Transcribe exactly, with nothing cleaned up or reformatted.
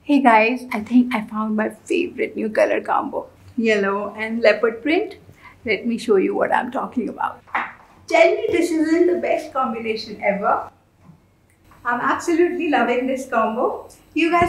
Hey guys, I think I found my favorite new color combo. Yellow and leopard print. Let me show you what I'm talking about. Tell me this isn't the best combination ever. I'm absolutely loving this combo. You guys